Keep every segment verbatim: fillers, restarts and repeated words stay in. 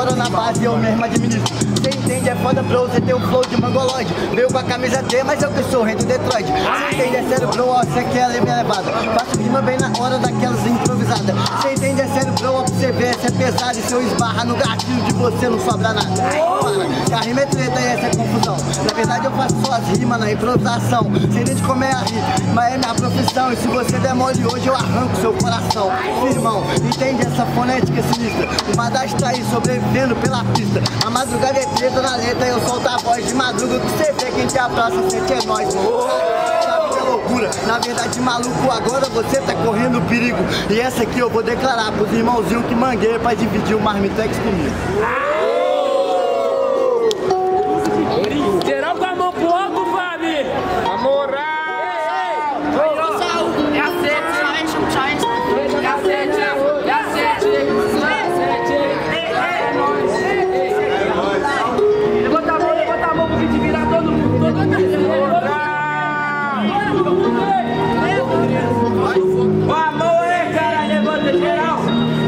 agora na base eu mesmo administro. Cê entende, é foda bro, cê tem o flow de mongoloide. Veio com a camisa T, mas eu que sou o rei do Detroit. Cê entende, é sério bro, ó, cê quer leve elevado. Faço rima bem na hora daquelas improvisadas. Cê entende, é sério bro, ó, pra cê ver, cê é pesado. E se eu esbarra no gatilho de você não sobra nada. Para, que a rima é treta e essa é confusão. Na verdade eu faço só as rimas na improvisação. Sei nem de como é a rima, mas é minha profissão. E se você der mole hoje eu arranco seu coração. Irmão, entende essa fonética sinistra. O Madashi tá aí sobrevivendo pela pista. A madrugada é treta na letra, eu solto a voz de madruga. Que você vê quem te abraça, sente é nóis. Sabe que é loucura, na verdade maluco, agora você tá correndo perigo. E essa aqui eu vou declarar pros irmãozinhos que mangueira pra dividir o Marmitex comigo. Geral com a mão pro alto, família! A moral! É a sete! É a sete! É a sete! Levanta a mão, levanta a mão pro vídeo virar todo mundo! Todo mundo! A mão aí, cara! Levanta geral!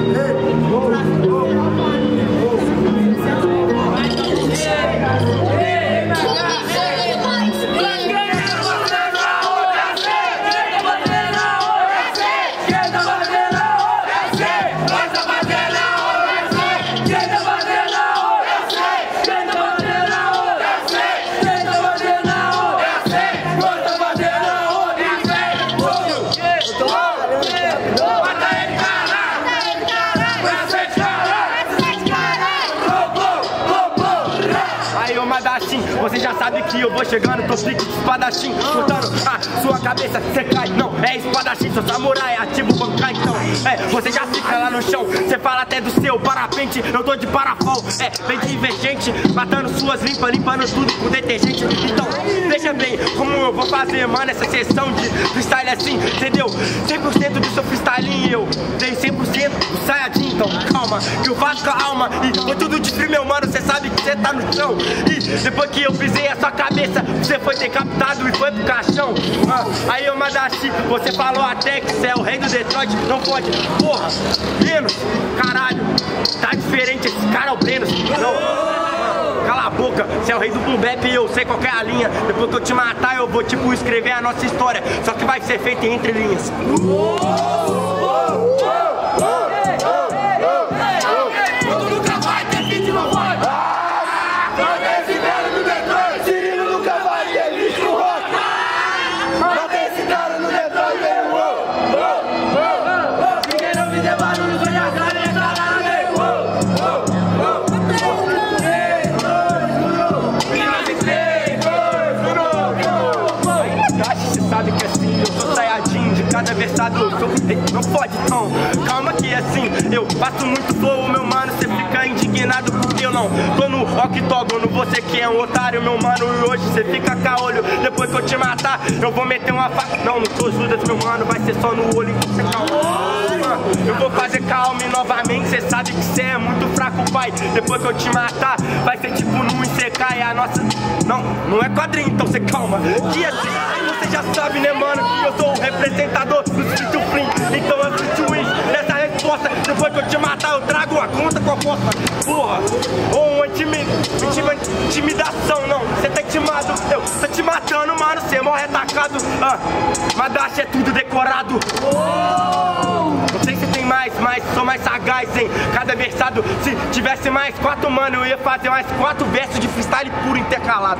Você já sabe que eu vou chegando, tô pique de espadachim, chutando a sua cabeça, cê cai, não, é espadachim, sou samurai, ativo bancai, então, é, você já fica lá no chão, cê fala até do seu parapente, eu tô de parafol, é, vem divergente, matando suas limpas, limpando tudo com detergente, então, veja bem como eu vou fazer, mano, essa sessão de freestyle assim, entendeu? cem por cento do seu freestyle eu tenho cem por cento do Saiyajin, então, calma, que eu faço com a alma, e foi tudo de frio, meu mano, cê sabe que cê tá no chão, e depois que eu pisei a sua cabeça, você foi decapitado e foi pro caixão. Ah, aí eu Madashi, você falou até que você é o rei do Detroit, não pode. Porra, menos, caralho, tá diferente, esse cara é o Brenos. Não, cala a boca, você é o rei do boom bap e eu sei qual é a linha. Depois que eu te matar, eu vou tipo escrever a nossa história, só que vai ser feita entre linhas. Cada versado, eu sou, não pode não, calma que assim, eu faço muito flow, meu mano, cê fica indignado porque eu não tô no octógono, você que é um otário, meu mano, e hoje cê fica caolho, depois que eu te matar, eu vou meter uma faca, não, não sou Judas, meu mano, vai ser só no olho, então cê calma, eu vou fazer calme novamente, cê sabe que cê é muito fraco, pai, depois que eu te matar, vai ser tipo no Isekai, a nossa, não, não é quadrinho, então cê calma, que assim, você já sabe, né, mano, que eu sou o representador do Street Free. Então eu senti o isso nessa resposta. Depois que eu te matar, eu trago a conta com a posta. Porra, ou uma intimi intima intimidação, não. Você tá intimado, eu tô te matando, mano. Você morre atacado. Ah, Madashi é tudo decorado. Não sei se tem mais, mas sou mais sagaz, hein. Cada versado, se tivesse mais quatro, mano, eu ia fazer mais quatro versos de freestyle puro intercalado.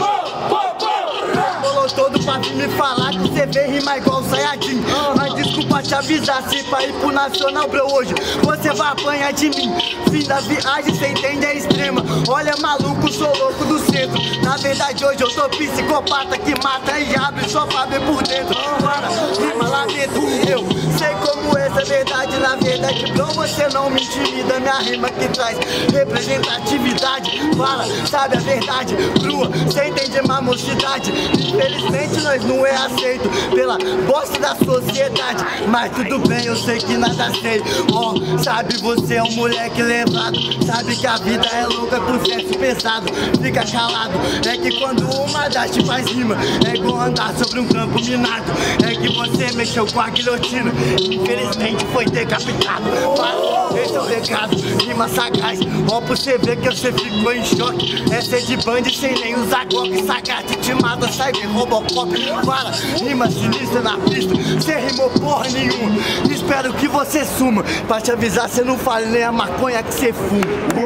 Todo pra vir me falar que você vem rimar igual o Saiyajin. Mas desculpa pra te avisar, se pra ir pro Nacional, bro, hoje você vai apanhar de mim. Fim da viagem, cê entende, é extrema. Olha, maluco, sou louco do centro. Na verdade, hoje eu tô psicopata que mata e abre só pra ver por dentro. Para, rima lá dentro, eu sei como essa é verdade. Na verdade, bro, você não me intimida. Minha rima que traz representatividade. Fala, sabe a verdade, crua, cê entende má mocidade. Infelizmente, nós não é aceito pela bosta da sociedade. Mas tudo bem, eu sei que nada sei. Ó, oh, sabe, você é um moleque levado. Sabe que a vida é louca com sexo pesado. Fica calado, é que quando uma dash faz rima, é igual andar sobre um campo minado. É que você mexeu com a guilhotina, infelizmente foi decapitado. Mas esse é o recado, rima sagaz. Ó, pra você ver que você ficou em choque. É ser de band sem nem usar Glock. Sagate te mata, sai de Robocop. Para, rima sinistra na pista, cê rimou porra nenhuma. Espero que você suma. Pra te avisar, cê não fale nem a maconha que cê fuma.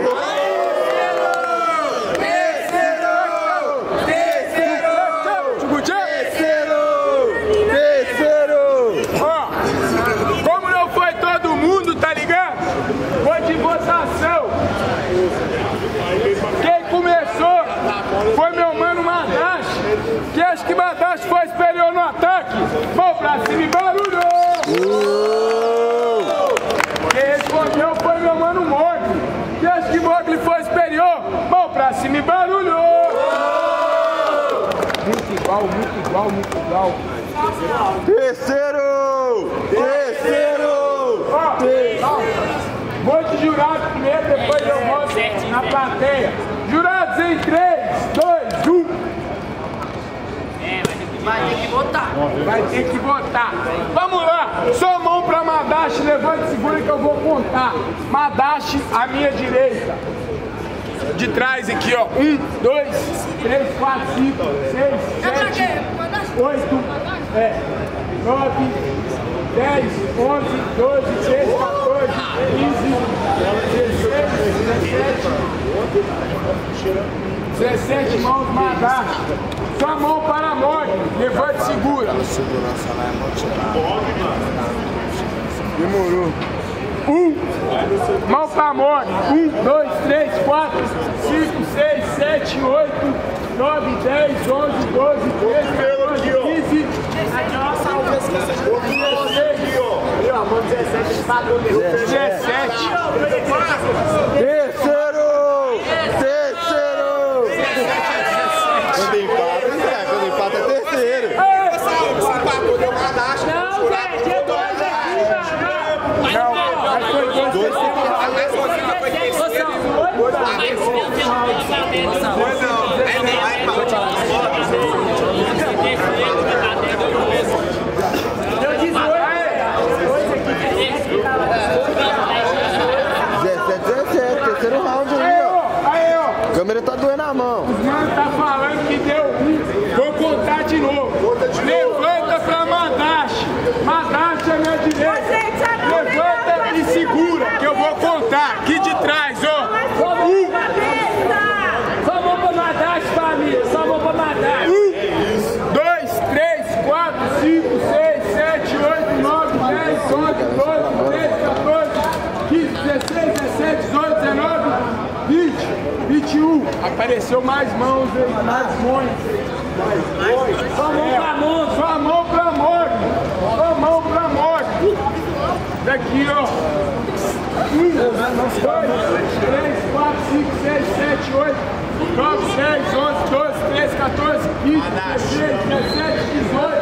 Foi meu mano Madash, que acho que Madash foi superior no ataque. Mão pra cima e barulhou! Uh! Quem respondeu foi meu mano Mogli, que acho que Mogli foi superior. Mão pra cima e barulhou! Uh! Muito igual, muito igual, muito igual. Terceiro! Terceiro! Ó, vou de jurado primeiro, depois eu mostro na plateia. Jurados em três, dois, um. É, vai ter que votar. Vai ter que votar. Vamos lá. Só mão pra Madash, levante e segura que eu vou contar. Madash à minha direita. De trás aqui, ó. Um, dois, três, quatro, cinco, seis, sete, oito, é, nove, dez, onze, doze, treze, quatorze, quinze, dezesseis, dezessete. dezessete mãos, Madash. Sua mão para a morte. Levante e segura. Demorou. Um. Mão para a morte. Um, dois, três, quatro, cinco, seis, sete, oito, nove, dez, onze, doze, treze, quatorze, quinze. dezessete. Terceiro! Terceiro! Quando empata, é, quando empata é terceiro. Não, mas foi dois. Dois. dezessete, dezessete, terceiro round aí, ó. Aí, ó. A câmera tá doendo a mão. Os mano tá falando que deu um. Vou contar de novo. Levanta pra Madash. Madash é minha direita. Levanta e segura, que eu vou contar. Aqui de trás, ó. Um. Só mão pra Madash, família. Só mão pra Madash. Um, dois, três, quatro, cinco, seis, sete, oito, nove, dez, onze, doze, treze, quatorze, quinze, dezesseis, dezessete, dezoito, dezenove, vinte, vinte e um. Apareceu mais mãos aí, mais mãos. Só mão pra mão, só mão pra morte. Só mão pra morte. Daqui, ó. Um, dois, três, quatro, cinco, seis, sete, oito, nove, dez, onze, doze, treze, quatorze, quinze, dezesseis, dezessete, dezoito.